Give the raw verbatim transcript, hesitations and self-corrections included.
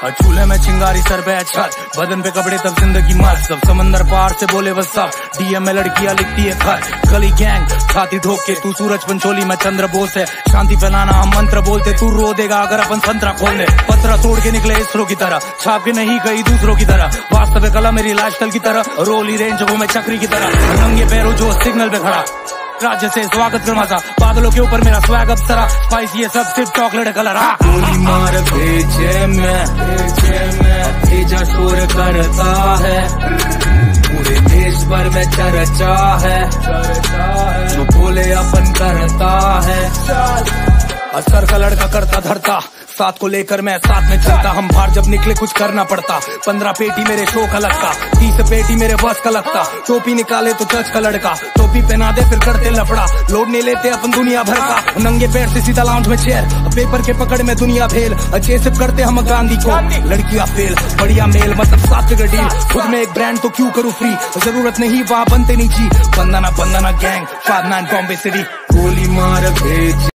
चूल्हे में चिंगारी सर पे छत, बदन पे कपड़े तब जिंदगी मस्त। सब समंदर पार से बोले बस सब, डीएम में लड़कियां लिखती है खत। गली गैंग छाती ठोक के, तू सूरज पंचोली में चंद्र बोस है। शांति फैलाना हम मंत्र बोलते, तू रो देगा अगर अपन संतरा खोल दे। पत्रा तोड़ के निकले इसरो की तरह, छाप के नहीं गई दूसरों की तरह। वास्तव कला मेरी लाइफस्टाइल की तरह, रोली रेंज वो मैं चक्री की तरह। नंगे पैरों जो सिग्नल पे खड़ा, राज्य से स्वागत कर मजा। बादलों के ऊपर मेरा स्वैग अब सरा, स्पाइसी ये सब सिर्फ चॉकलेट कलर। गोली मार भेजे में, भेजे में भेजा शोर करता है। पूरे देश भर में चर्चा है, जो बोले अपन करता है। असर का लड़का करता धरता, साथ को लेकर मैं साथ में चलता। हम बाहर जब निकले कुछ करना पड़ता, पंद्रह पेटी मेरे शो का लगता, तीस पेटी मेरे बस का लगता। टोपी निकाले तो जज का लड़का, टोपी पहना दे फिर करते लफड़ा। लोड नहीं लेते अपन दुनिया भर का, नंगे पैर से सीधा लाउंज में चेयर। पेपर के पकड़ में दुनिया भेल, अच्छे से करते हम गांधी को। लड़कियां फेल, बढ़िया मेल मतलब सात फिगर डील। खुद में एक ब्रांड तो क्यों करूँ फ्री, जरूरत नहीं वहाँ बनते नहीं जी। बंदना बंदना गैंग, फादनान बॉम्बे सिटी। गोली मार भेज